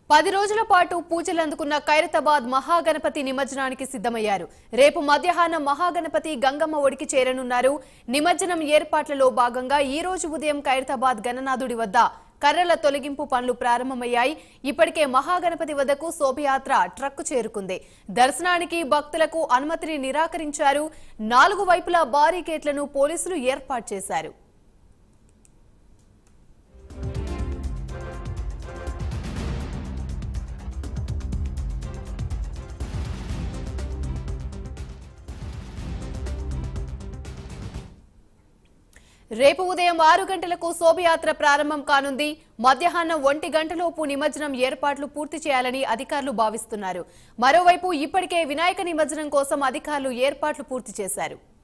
10 రోజుల పాటు పూజలు అందుకున్న ఖైరతాబాద్ మహాగణపతి నిమజ్జనానికి సిద్ధమయ్యారు. రేపు మధ్యాహ్నం మహాగణపతి గంగమ్మ ఒడికి చేరనున్నారు. నిమజ్జనం ఏర్పాట్లలో భాగంగా ఈ రోజు ఉదయం ఖైరతాబాద్ గణనాథుడి వద్ద కర్రల తొలగింపు పనులు ప్రారంభమయ్యాయి. ఇప్పటికే మహాగణపతి వద్దకు శోభయాత్ర ట్రక్కు చేరుకుంది. దర్శనానికి భక్తులకు అనుమతిని నిరాకరించారు. 4 వైపులా బారికేడ్లను పోలీసులు ఏర్పాటు చేశారు. రేపు ఉదయం 6 గంటలకు శోభయాత్ర ప్రారంభం కానుంది. మధ్యాహ్నం 1 గంటలోపు నిమజ్జనం ఏర్పాట్లు పూర్తి చేయాలని అధికారులు భావిస్తున్నారు. మరోవైపు ఇప్పటికే వినాయక నిమజ్జనం కోసం అధికారులు ఏర్పాట్లు పూర్తి చేశారు.